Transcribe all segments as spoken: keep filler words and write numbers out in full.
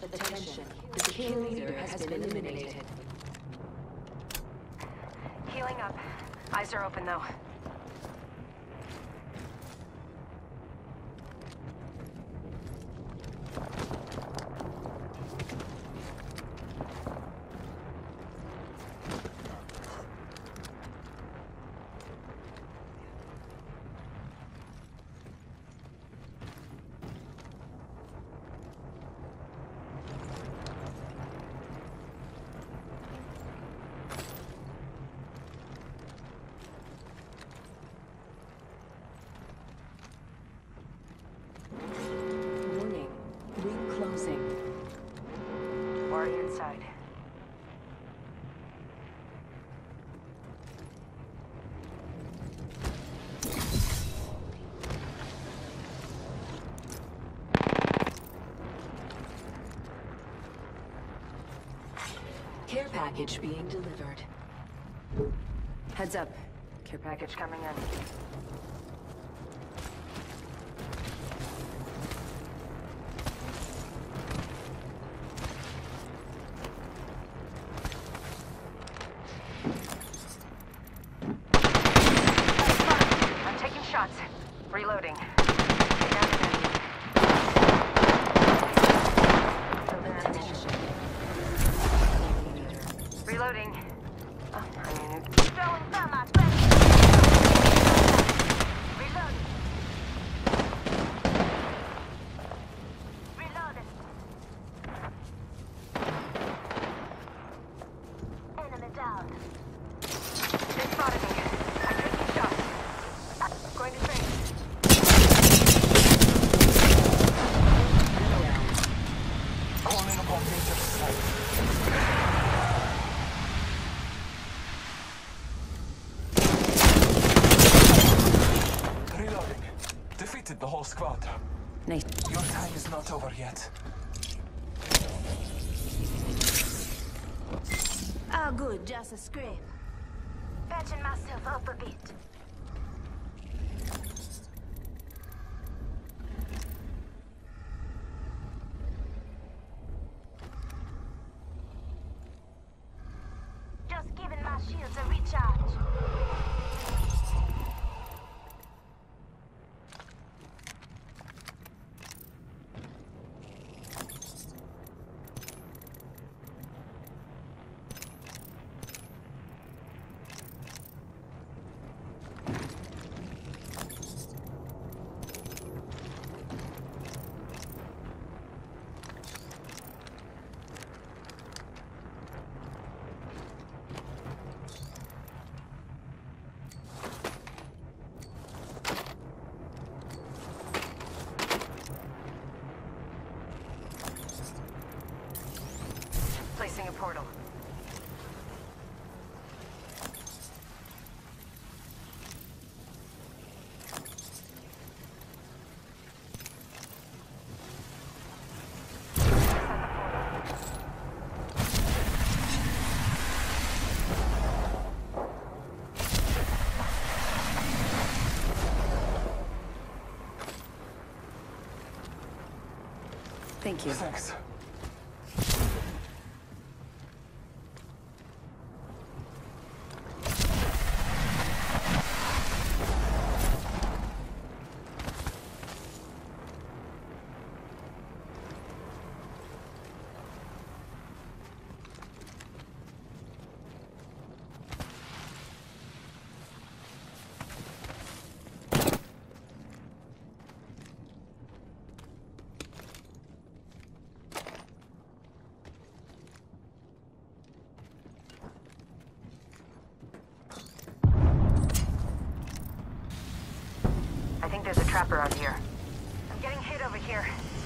Attention, the kill leader has been eliminated. Healing up. Eyes are open though. Already inside. Care package being delivered. Heads up. Care package coming in. Reloading. Reloading. Oh, I mean it. Throwing thermite. Reload. Reloaded. Enemy down. They spotted me. I'm taking shots. Going to train. Reloading. Defeated the whole squad. Nice. Your time is not over yet. Oh, good, just a scrape. Patching myself up a bit. Just giving my shields a recharge. Placing a portal. Thank you. Thanks. I think there's a trapper out here. I'm getting hit over here.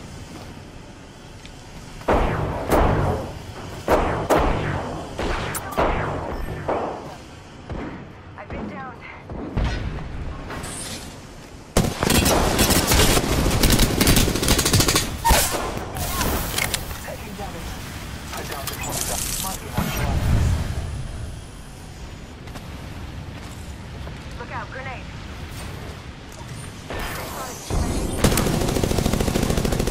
I've been downed. Taking damage. I doubt it won't stop. Might be one shot. Look out, grenade.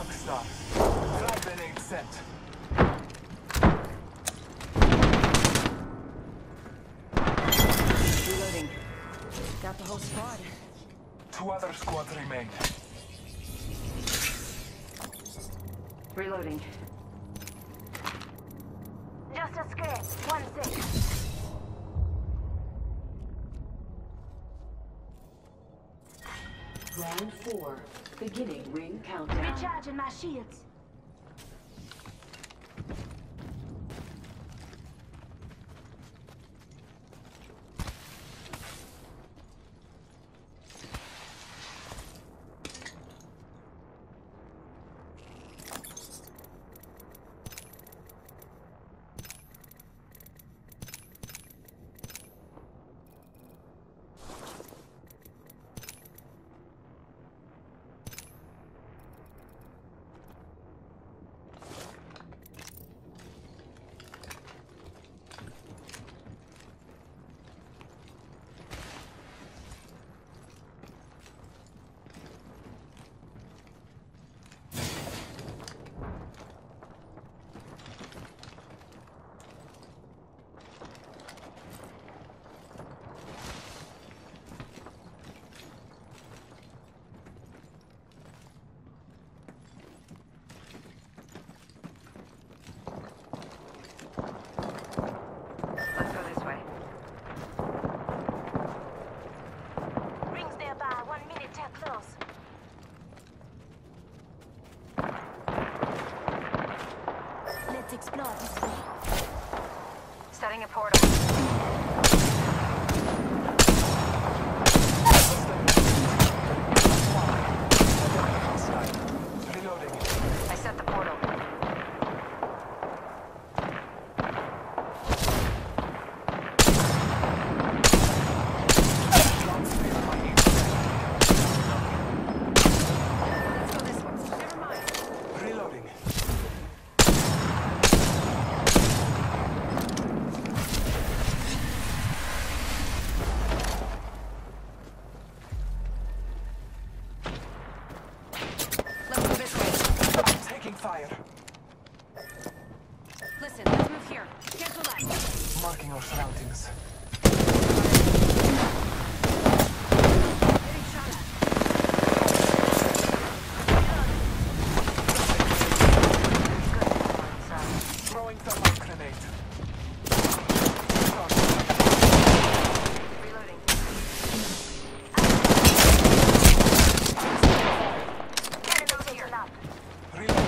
Dark Star. Frag grenade set. Reloading. Got the whole squad. Two other squads remain. Reloading. Just a scrape. One six. Round four. Beginning ring countdown. Recharging my shields. Let's go this way. Rings nearby. One minute till close. Let's explore this way. Setting a portal. Reloading. I set the portal. Let's go this way. Never mind. Reloading. Let's go this way. Taking fire. Listen, let's move here. Cancel that. Marking our surroundings. Getting shot at. Throwing thermite grenade. Reloading. Enemies here. Up. Reloading.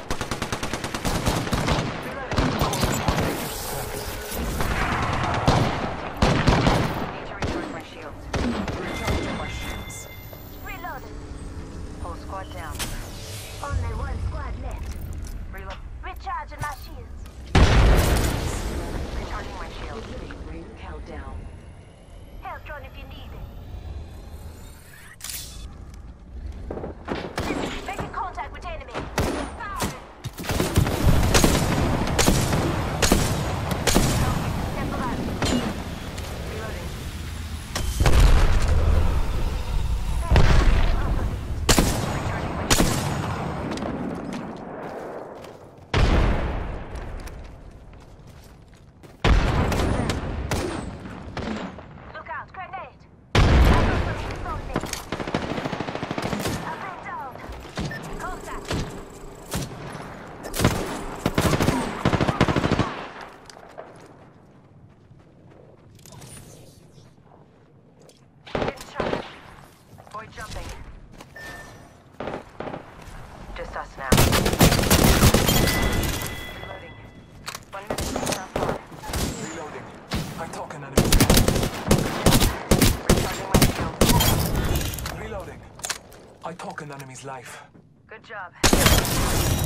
Need to recharge my shields. Recharging my shields. Reloading. Whole squad down. Only one squad left. Reload. Recharging my shields. Recharging my shield. Beginning ring countdown. Help drone if you need it. Making contact with enemy. Careful out. Reloading. Recharging my shield. Look out, grenade. I've got some I've been down. Contact. Getting shot. Boy jumping. Just us now. Reloading. One minute. Not far. Reloading. I talk an enemy. Recharging my shield. Reloading. I talk an enemy's life. Good job.